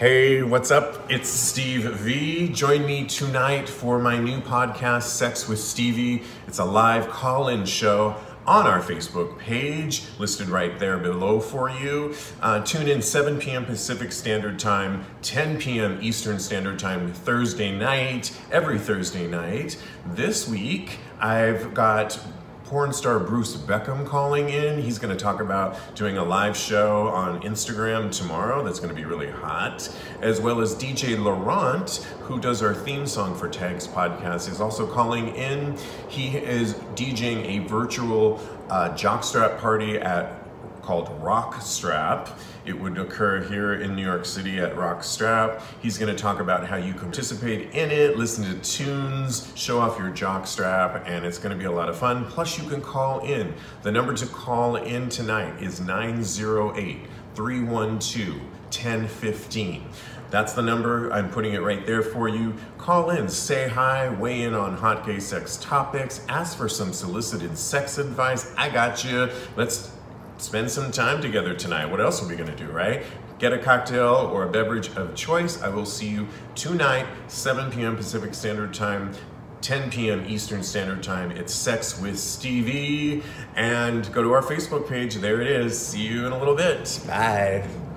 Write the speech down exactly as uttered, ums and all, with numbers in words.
Hey, what's up? It's Steve V. Join me tonight for my new podcast, Sex with Stevie. It's a live call-in show on our Facebook page, listed right there below for you. Uh, tune in seven p m Pacific Standard Time, ten p m Eastern Standard Time, Thursday night, every Thursday night. This week, I've got porn star Bruce Beckham calling in. He's going to talk about doing a live show on Instagram tomorrow that's going to be really hot, as well as D J Laurent, who does our theme song for Tags Podcast, is also calling in. He is DJing a virtual uh, jockstrap party at called Rockstrap. It would occur here in New York City at Rockstrap. He's gonna talk about how you can participate in it, listen to tunes, show off your jockstrap, and it's gonna be a lot of fun. Plus you can call in. The number to call in tonight is nine zero eight, three one two, one zero one five. That's the number. I'm putting it right there for you. Call in, say hi, weigh in on hot gay sex topics, ask for some solicited sex advice. I got you. Let's spend some time together tonight. What else are we gonna do, right? Get a cocktail or a beverage of choice. I will see you tonight, seven p m Pacific Standard Time, ten p m Eastern Standard Time. It's Sex with Stevie. And go to our Facebook page. There it is. See you in a little bit. Bye.